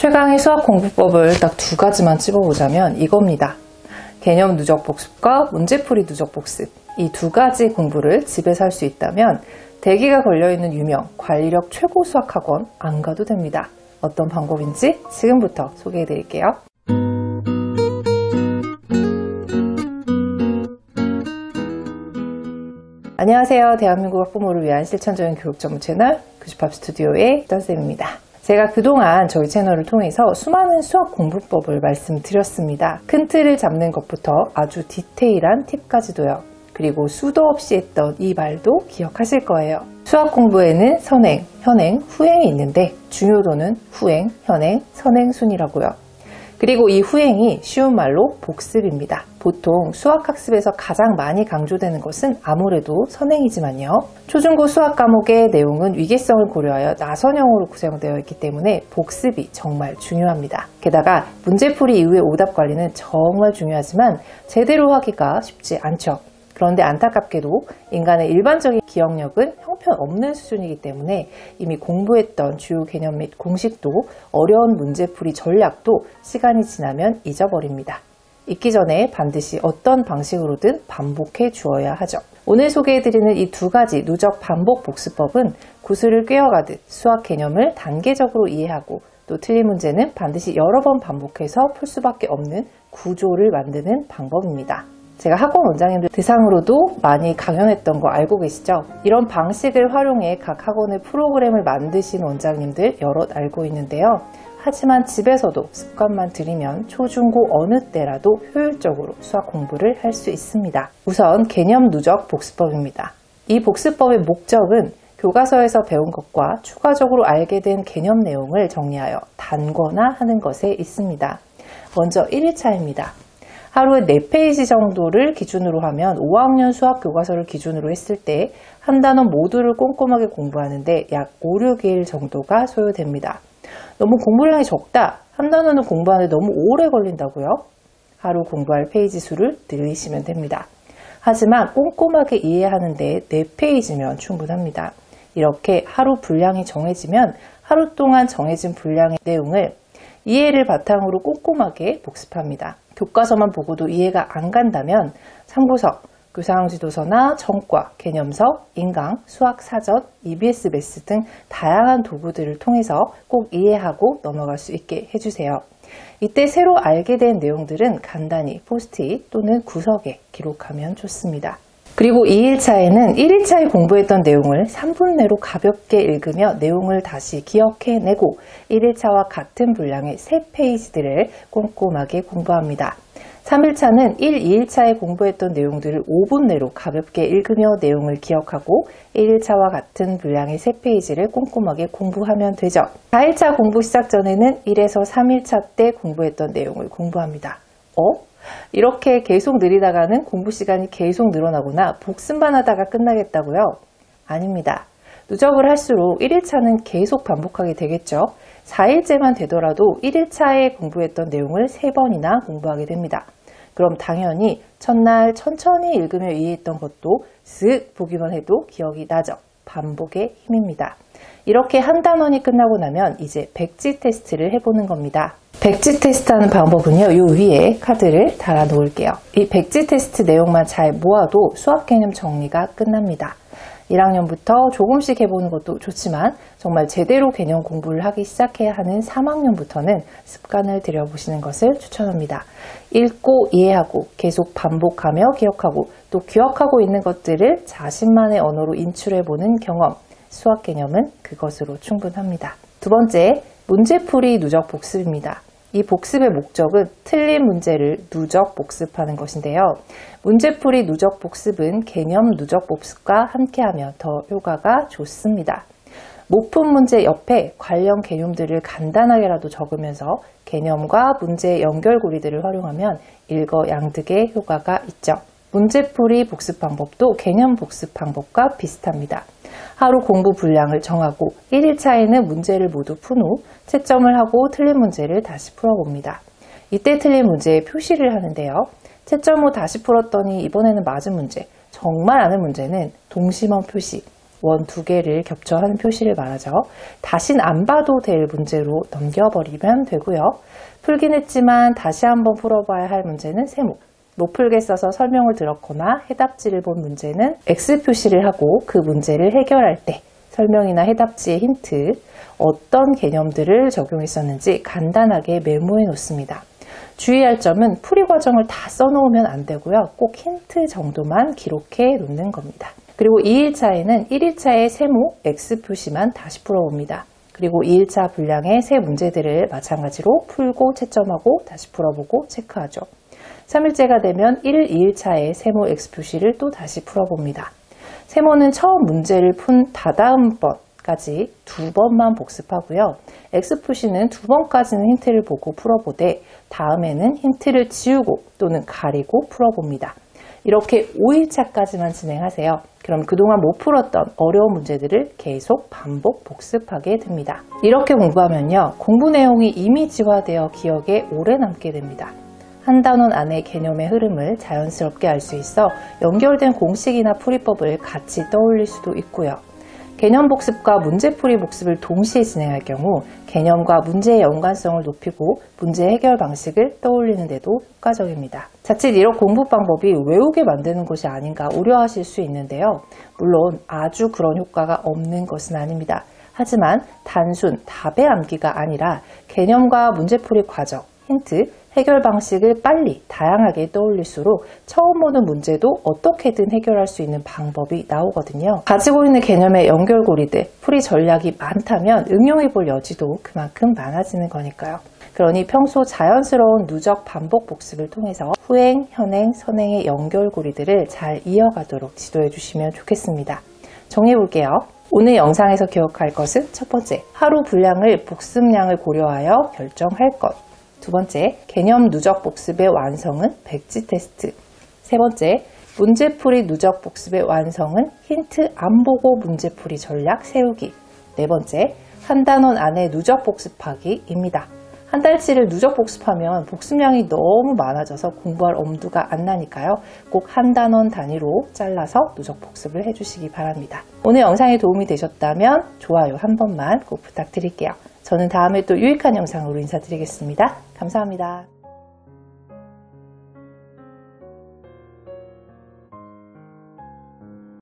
최강의 수학 공부법을 딱 두 가지만 찝어보자면 이겁니다. 개념 누적 복습과 문제풀이 누적 복습, 이 두 가지 공부를 집에서 할 수 있다면 대기가 걸려있는 유명 관리력 최고 수학학원 안 가도 됩니다. 어떤 방법인지 지금부터 소개해드릴게요. 안녕하세요. 대한민국 학부모를 위한 실천적인 교육 전문 채널 교집합 스튜디오의 던쌤입니다. 제가 그동안 저희 채널을 통해서 수많은 수학 공부법을 말씀드렸습니다. 큰 틀을 잡는 것부터 아주 디테일한 팁까지도요. 그리고 수도 없이 했던 이 말도 기억하실 거예요. 수학 공부에는 선행, 현행, 후행이 있는데 중요도는 후행, 현행, 선행 순이라고요. 그리고 이 후행이 쉬운 말로 복습입니다. 보통 수학학습에서 가장 많이 강조되는 것은 아무래도 선행이지만요. 초중고 수학 과목의 내용은 위계성을 고려하여 나선형으로 구성되어 있기 때문에 복습이 정말 중요합니다. 게다가 문제풀이 이후의 오답 관리는 정말 중요하지만 제대로 하기가 쉽지 않죠. 그런데 안타깝게도 인간의 일반적인 기억력은 형편없는 수준이기 때문에 이미 공부했던 주요 개념 및 공식도 어려운 문제풀이 전략도 시간이 지나면 잊어버립니다. 잊기 전에 반드시 어떤 방식으로든 반복해 주어야 하죠. 오늘 소개해드리는 이 두 가지 누적 반복 복습법은 구슬을 꿰어가듯 수학 개념을 단계적으로 이해하고 또 틀린 문제는 반드시 여러 번 반복해서 풀 수밖에 없는 구조를 만드는 방법입니다. 제가 학원 원장님들 대상으로도 많이 강연했던 거 알고 계시죠? 이런 방식을 활용해 각 학원의 프로그램을 만드신 원장님들 여럿 알고 있는데요. 하지만 집에서도 습관만 들이면 초중고 어느 때라도 효율적으로 수학 공부를 할 수 있습니다. 우선 개념 누적 복습법입니다. 이 복습법의 목적은 교과서에서 배운 것과 추가적으로 알게 된 개념 내용을 정리하여 단권화하는 것에 있습니다. 먼저 1일차입니다. 하루에 4페이지 정도를 기준으로 하면 5학년 수학 교과서를 기준으로 했을 때 한 단원 모두를 꼼꼼하게 공부하는데 약 5, 6일 정도가 소요됩니다. 너무 공부량이 적다, 한 단원을 공부하는데 너무 오래 걸린다고요? 하루 공부할 페이지 수를 늘리시면 됩니다. 하지만 꼼꼼하게 이해하는데 4페이지면 충분합니다. 이렇게 하루 분량이 정해지면 하루 동안 정해진 분량의 내용을 이해를 바탕으로 꼼꼼하게 복습합니다. 교과서만 보고도 이해가 안 간다면 참고서, 교사항지도서나 전과, 개념서, 인강, 수학사전, EBS 매스 등 다양한 도구들을 통해서 꼭 이해하고 넘어갈 수 있게 해주세요. 이때 새로 알게 된 내용들은 간단히 포스트잇 또는 구석에 기록하면 좋습니다. 그리고 2일차에는 1일차에 공부했던 내용을 3분 내로 가볍게 읽으며 내용을 다시 기억해내고 1일차와 같은 분량의 3페이지들을 꼼꼼하게 공부합니다. 3일차는 2일차에 공부했던 내용들을 5분 내로 가볍게 읽으며 내용을 기억하고 1일차와 같은 분량의 3페이지를 꼼꼼하게 공부하면 되죠. 4일차 공부 시작 전에는 1에서 3일차 때 공부했던 내용을 공부합니다. 이렇게 계속 느리다가는 공부 시간이 계속 늘어나거나 복습만 하다가 끝나겠다고요? 아닙니다. 누적을 할수록 1일차는 계속 반복하게 되겠죠. 4일째만 되더라도 1일차에 공부했던 내용을 3번이나 공부하게 됩니다. 그럼 당연히 첫날 천천히 읽으며 이해했던 것도 쓱 보기만 해도 기억이 나죠. 반복의 힘입니다. 이렇게 한 단원이 끝나고 나면 이제 백지 테스트를 해보는 겁니다. 백지 테스트 하는 방법은요, 요 위에 카드를 달아 놓을게요. 이 백지 테스트 내용만 잘 모아도 수학 개념 정리가 끝납니다. 1학년부터 조금씩 해보는 것도 좋지만 정말 제대로 개념 공부를 하기 시작해야 하는 3학년부터는 습관을 들여보시는 것을 추천합니다. 읽고 이해하고 계속 반복하며 기억하고 또 기억하고 있는 것들을 자신만의 언어로 인출해보는 경험, 수학 개념은 그것으로 충분합니다. 두 번째, 문제풀이 누적 복습입니다. 이 복습의 목적은 틀린 문제를 누적 복습하는 것인데요. 문제풀이 누적 복습은 개념 누적 복습과 함께하면 더 효과가 좋습니다. 못 푼 문제 옆에 관련 개념들을 간단하게라도 적으면서 개념과 문제의 연결고리들을 활용하면 일거양득의 효과가 있죠. 문제풀이 복습 방법도 개념 복습 방법과 비슷합니다. 하루 공부 분량을 정하고 1일차에는 문제를 모두 푼 후 채점을 하고 틀린 문제를 다시 풀어봅니다. 이때 틀린 문제에 표시를 하는데요. 채점 후 다시 풀었더니 이번에는 맞은 문제, 정말 아는 문제는 동심원 표시, 원 2개를 겹쳐 하는 표시를 말하죠. 다신 안 봐도 될 문제로 넘겨버리면 되고요. 풀긴 했지만 다시 한번 풀어봐야 할 문제는 세모. 못 풀게 써서 설명을 들었거나 해답지를 본 문제는 X 표시를 하고 그 문제를 해결할 때 설명이나 해답지의 힌트, 어떤 개념들을 적용했었는지 간단하게 메모해 놓습니다. 주의할 점은 풀이 과정을 다 써놓으면 안 되고요. 꼭 힌트 정도만 기록해 놓는 겁니다. 그리고 2일차에는 1일차의 세모 X 표시만 다시 풀어봅니다. 그리고 2일차 분량의 세 문제들을 마찬가지로 풀고 채점하고 다시 풀어보고 체크하죠. 3일째가 되면 1, 2일차의 세모 X 표시를 또 다시 풀어봅니다. 세모는 처음 문제를 푼 다다음 번까지 2번만 복습하고요. X 표시는 2번까지는 힌트를 보고 풀어보되 다음에는 힌트를 지우고 또는 가리고 풀어봅니다. 이렇게 5일차까지만 진행하세요. 그럼 그동안 못 풀었던 어려운 문제들을 계속 반복 복습하게 됩니다. 이렇게 공부하면요. 공부 내용이 이미지화되어 기억에 오래 남게 됩니다. 한 단원 안의 개념의 흐름을 자연스럽게 알 수 있어 연결된 공식이나 풀이법을 같이 떠올릴 수도 있고요. 개념 복습과 문제풀이 복습을 동시에 진행할 경우 개념과 문제의 연관성을 높이고 문제 해결 방식을 떠올리는 데도 효과적입니다. 자칫 이런 공부 방법이 외우게 만드는 것이 아닌가 우려하실 수 있는데요. 물론 아주 그런 효과가 없는 것은 아닙니다. 하지만 단순 답의 암기가 아니라 개념과 문제풀이 과정, 힌트, 해결 방식을 빨리 다양하게 떠올릴수록 처음 보는 문제도 어떻게든 해결할 수 있는 방법이 나오거든요. 가지고 있는 개념의 연결고리들, 풀이 전략이 많다면 응용해 볼 여지도 그만큼 많아지는 거니까요. 그러니 평소 자연스러운 누적 반복 복습을 통해서 후행, 현행, 선행의 연결고리들을 잘 이어가도록 지도해 주시면 좋겠습니다. 정리해 볼게요. 오늘 영상에서 기억할 것은 첫 번째, 하루 분량을 복습량을 고려하여 결정할 것. 두 번째, 개념 누적 복습의 완성은 백지 테스트. 세 번째, 문제풀이 누적 복습의 완성은 힌트 안 보고 문제풀이 전략 세우기. 네 번째, 한 단원 안에 누적 복습하기입니다. 한 달치를 누적 복습하면 복습량이 너무 많아져서 공부할 엄두가 안 나니까요. 꼭 한 단원 단위로 잘라서 누적 복습을 해주시기 바랍니다. 오늘 영상이 도움이 되셨다면 좋아요 한 번만 꼭 부탁드릴게요. 저는 다음에 또 유익한 영상으로 인사드리겠습니다. 감사합니다.